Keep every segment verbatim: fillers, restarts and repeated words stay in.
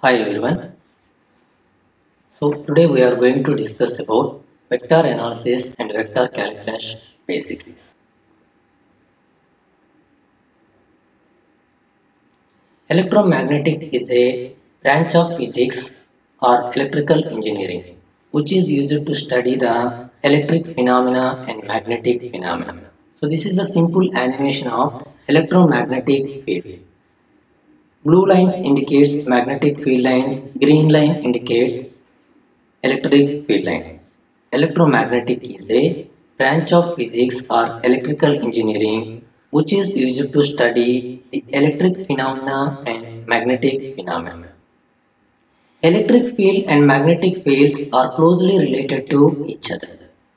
Hi everyone. So today we are going to discuss about vector analysis and vector calculus basics. Electromagnetic is a branch of physics or electrical engineering which is used to study the electric phenomena and magnetic phenomena. So this is a simple animation of electromagnetic field. Blue lines indicates magnetic field lines, green line indicates electric field lines. Electromagnetic is a branch of physics or electrical engineering which is used to study the electric phenomena and magnetic phenomena. Electric field and magnetic fields are closely related to each other.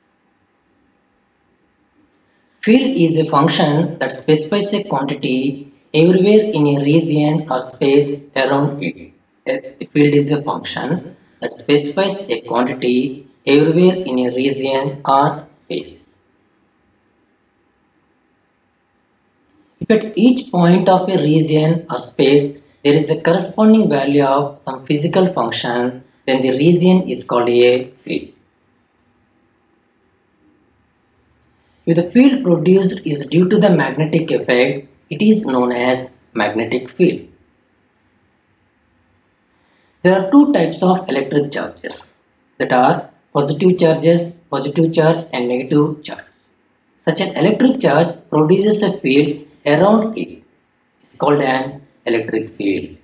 Field is a function that specifies a quantity everywhere in a region or space around it. A field is a function that specifies a quantity everywhere in a region or space. If at each point of a region or space there is a corresponding value of some physical function, then the region is called a field. If the field produced is due to the magnetic effect, it is known as magnetic field. There are two types of electric charges that are positive charges, positive charge and negative charge. Such an electric charge produces a field around it. It's called an electric field.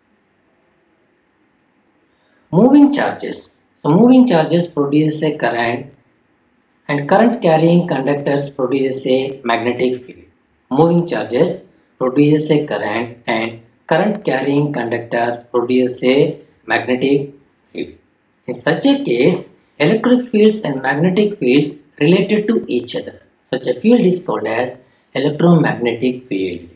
Moving charges. So moving charges produce a current and current carrying conductors produces a magnetic field. Moving charges produces a current and current carrying conductor produces a magnetic field. In such a case, electric fields and magnetic fields related to each other. Such a field is called as electromagnetic field.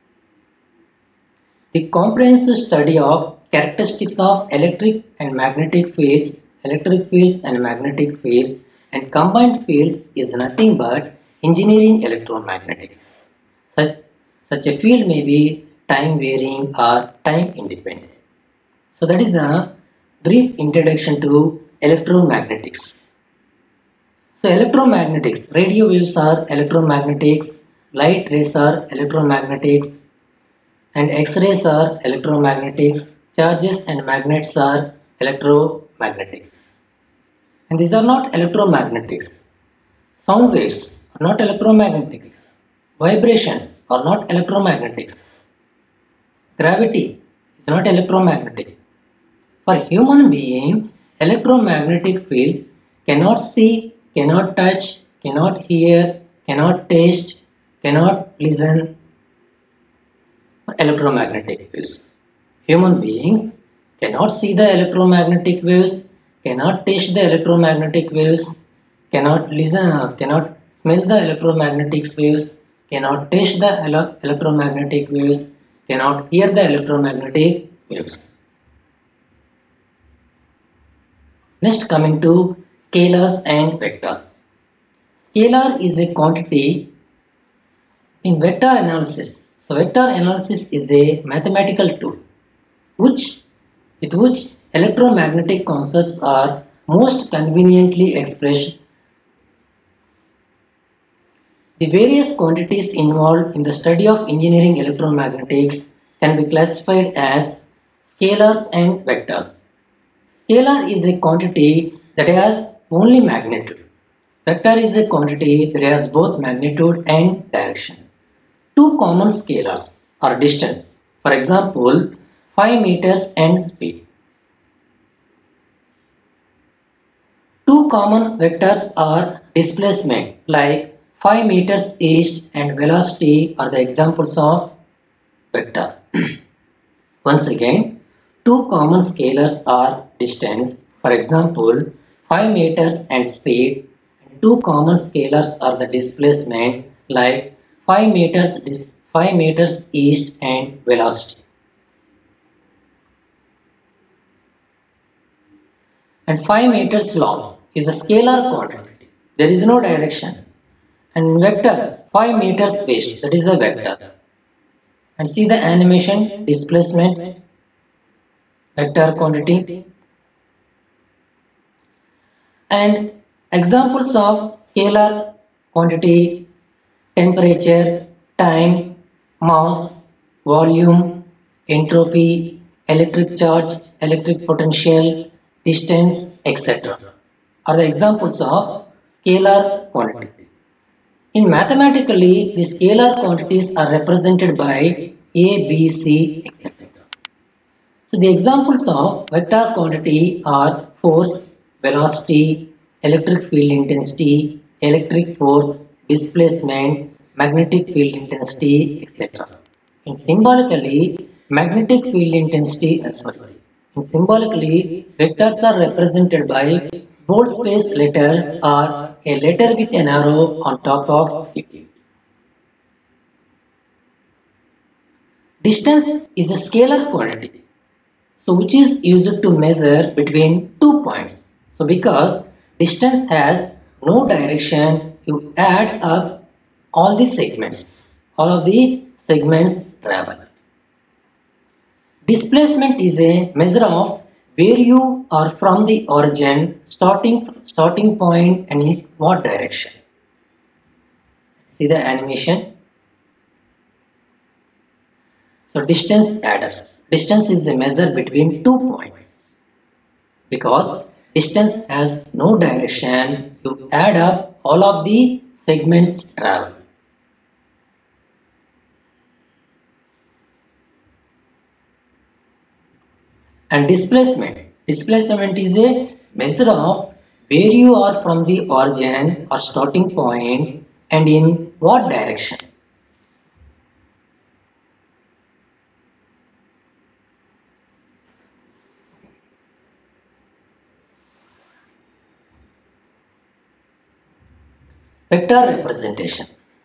The comprehensive study of characteristics of electric and magnetic fields, electric fields and magnetic fields and combined fields is nothing but engineering electromagnetics. Such, such a field may be time varying or time independent. So that is a brief introduction to electromagnetics. So electromagnetics, radio waves are electromagnetics, light rays are electromagnetics and X-rays are electromagnetics, charges and magnets are electromagnetics. And these are not electromagnetics. Sound waves are not electromagnetics. Vibrations are not electromagnetics. Gravity is not electromagnetic. For human being, electromagnetic fields cannot see, cannot touch, cannot hear, cannot taste, cannot listen. Electromagnetic waves. Human beings cannot see the electromagnetic waves, cannot taste the electromagnetic waves, cannot listen, uh, cannot smell the electromagnetic waves, cannot taste the ele electromagnetic waves, cannot hear the electromagnetic waves. Next, coming to scalars and vectors. Scalar is a quantity in vector analysis. So vector analysis is a mathematical tool which with which electromagnetic concepts are most conveniently expressed. The various quantities involved in the study of engineering electromagnetics can be classified as scalars and vectors. Scalar is a quantity that has only magnitude. Vector is a quantity that has both magnitude and direction. Two common scalars are distance. For example, five meters and speed. Two common vectors are displacement like five meters east and velocity are the examples of vector. Once again, two common scalars are distance. For example, five meters and speed. Two common scalars are the displacement like five meters, five meters east and velocity. And five meters long is a scalar quantity. There is no direction. And vectors, five meters west, that is a vector. And see the animation, displacement. vector quantity. And examples of scalar quantity: temperature, time, mass, volume, entropy, electric charge, electric potential, distance, et cetera are the examples of scalar quantity. In mathematically, the scalar quantities are represented by A, B, C, et cetera. So the examples of vector quantity are force, velocity, electric field intensity, electric force, displacement, magnetic field intensity, et cetera. And symbolically, magnetic field intensity, uh, sorry, and symbolically, vectors are represented by bold space letters or a letter with an arrow on top of it. Distance is a scalar quantity, so which is used to measure between two points. So because distance has no direction, you add up all the segments, all of the segments travel. Displacement is a measure of where you are from the origin, starting starting point, and in what direction. See the animation. So distance adds. Distance is a measure between two points. Because distance has no direction, you add up all of the segments traveled. And displacement. Displacement is a measure of where you are from the origin or starting point and in what direction. Vector representation.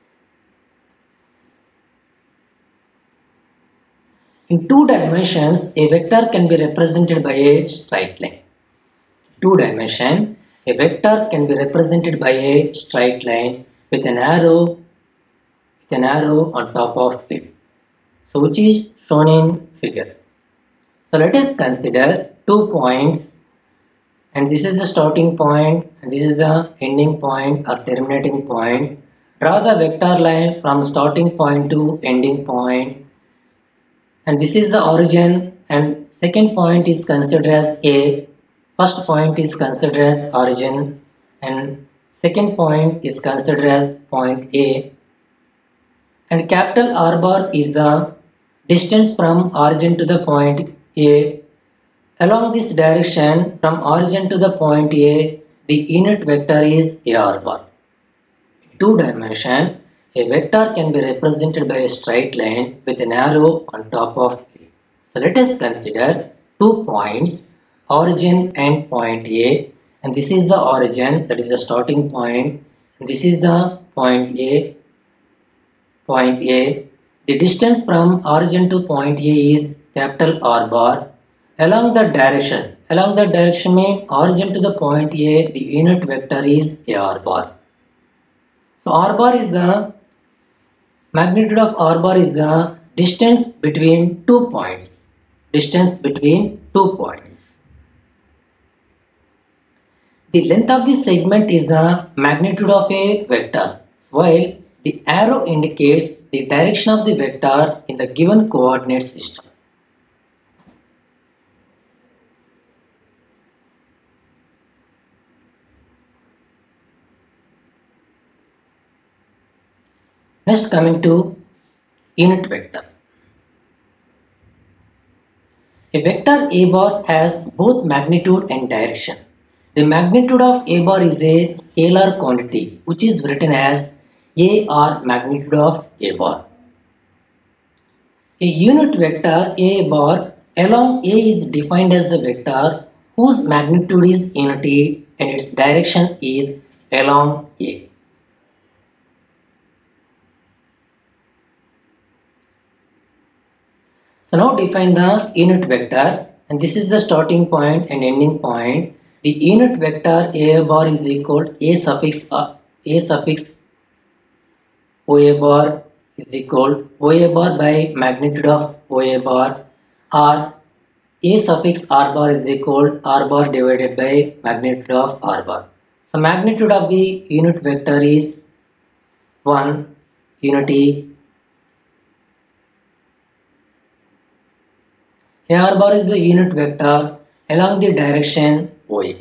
In two dimensions, a vector can be represented by a straight line. Two dimension, a vector can be represented by a straight line with an arrow, with an arrow on top of it. So which is shown in figure. So let us consider two points, and this is the starting point and this is the ending point or terminating point. Draw the vector line from starting point to ending point. And this is the origin, and second point is considered as A, first point is considered as origin, and second point is considered as point A. And capital R bar is the distance from origin to the point A. Along this direction from origin to the point A, the unit vector is A R bar. In two dimension, a vector can be represented by a straight line with an arrow on top of it. So let us consider two points, origin and point A, and this is the origin, that is the starting point, and this is the point A, point A. The distance from origin to point A is capital R bar. Along the direction, along the direction means origin to the point A, the unit vector is A R bar. So R bar is the magnitude of R bar is the distance between two points. Distance between two points. The length of the segment is the magnitude of a vector, while the arrow indicates the direction of the vector in the given coordinate system. Next, coming to unit vector. A vector A bar has both magnitude and direction. The magnitude of A bar is a scalar quantity which is written as A R magnitude of A bar. A unit vector A bar along A is defined as a vector whose magnitude is unity and its direction is along A. So now define the unit vector, and this is the starting point and ending point. The unit vector A bar is equal to A suffix uh, A suffix O A bar is equal to O A bar by magnitude of O A bar, or A suffix R bar is equal R bar divided by magnitude of R bar. So magnitude of the unit vector is one unity. A R bar is the unit vector along the direction O A.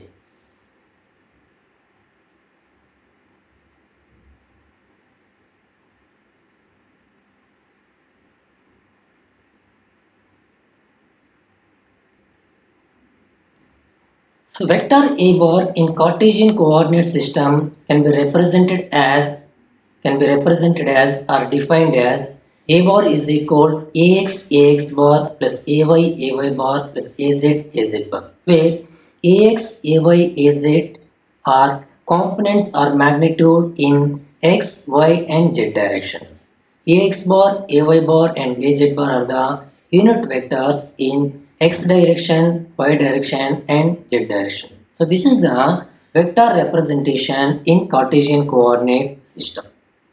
So vector A bar in Cartesian coordinate system can be represented as can be represented as or defined as A bar is equal Ax Ax bar plus Ay Ay bar plus Az Az bar, where Ax Ay Az are components or magnitude in x, y and z directions. Ax bar, Ay bar and Az bar are the unit vectors in x direction, y direction and z direction. So this is the vector representation in Cartesian coordinate system.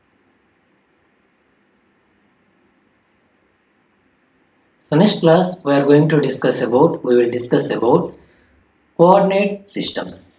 So next class we are going to discuss about, we will discuss about coordinate systems.